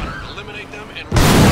Eliminate them and...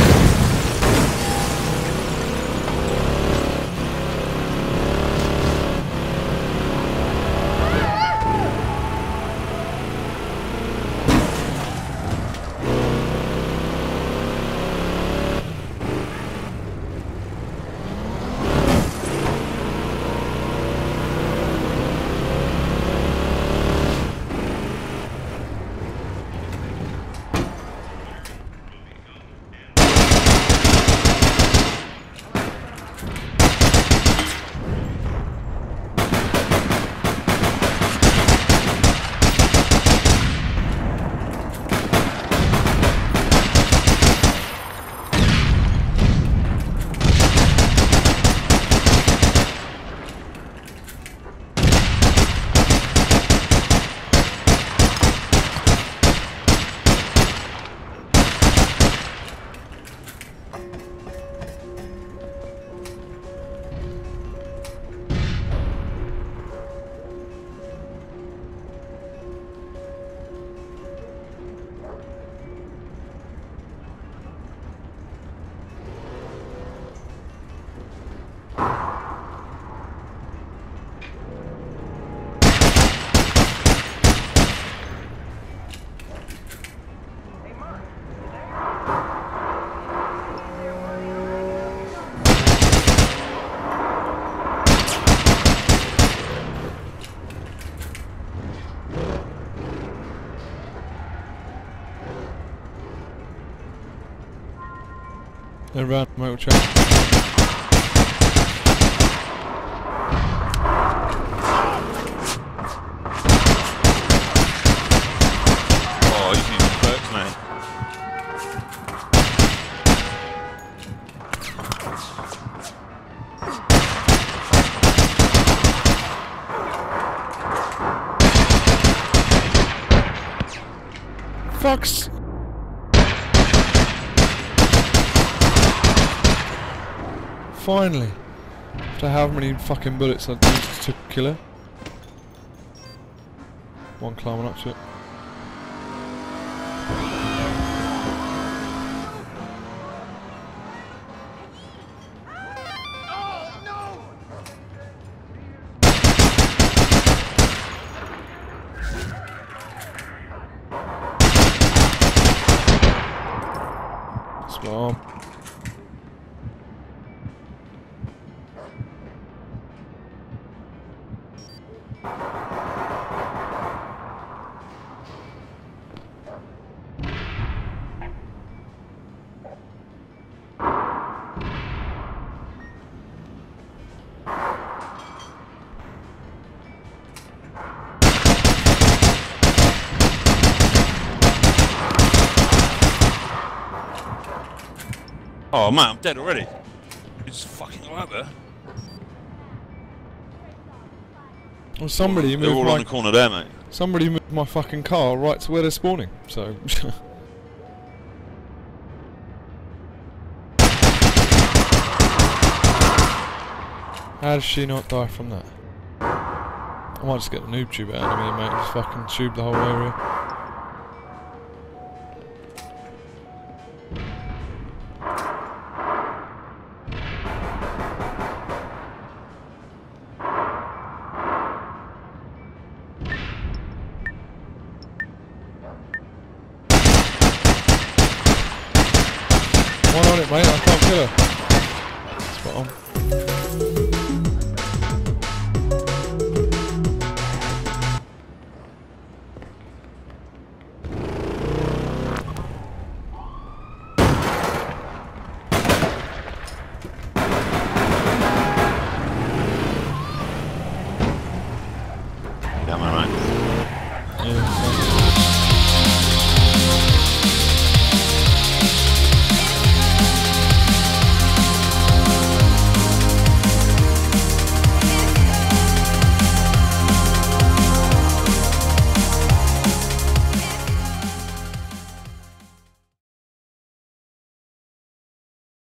They're around motor track. Oh, he's using perks, mate. Fucks. Finally. After how many fucking bullets I used to kill her. One climbing up to it. Spot on. Oh man, I'm dead already. It's fucking right there. Well, somebody They're moved all my... on the corner there, mate. Somebody moved my fucking car right to where they're spawning, so... How does she not die from that? I might just get the noob tube out of me, mate, and just fucking tube the whole area. One on it, mate, I can't kill her. Spot on.